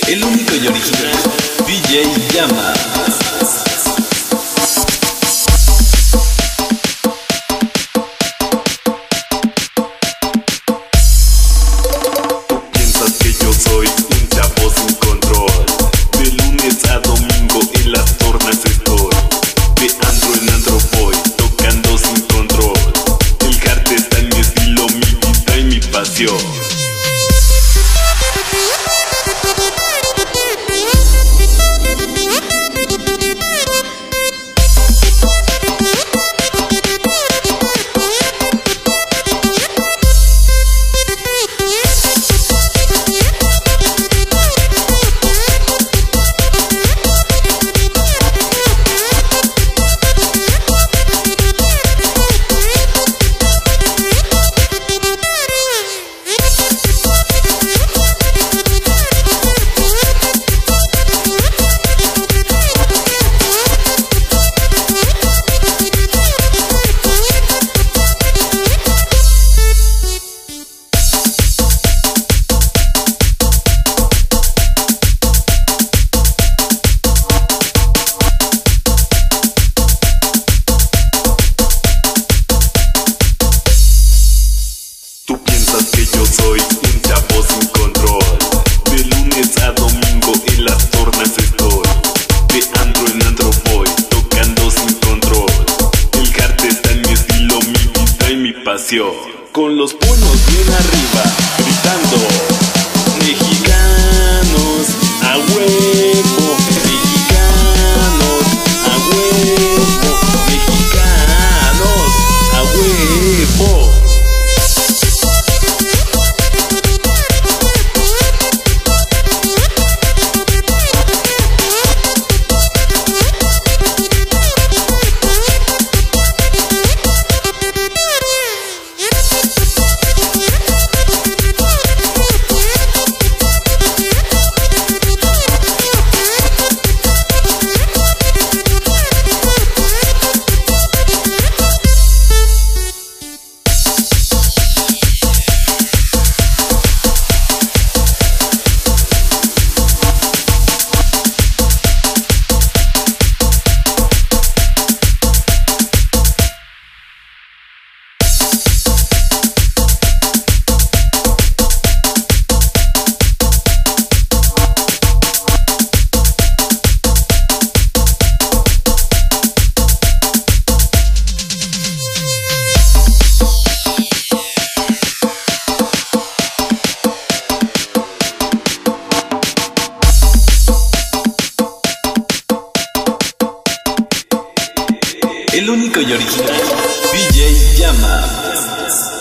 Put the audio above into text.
El único y original DJ Llama. Piensas que yo soy un chavo sin control. De lunes a domingo en las tornas estoy. De antro en antro voy, tocando sin control. El hard está en mi estilo, mi vida y mi pasión. Que yo soy un chavo sin control. De lunes a domingo en las tornas estoy. De antro en antro voy, tocando sin control. El hard está en mi estilo, mi vida y mi pasión. Con los puños bien arriba, gritando: mexicanos a huevo, mexicanos a huevo, mexicanos a huevo. El único y original DJ Llama.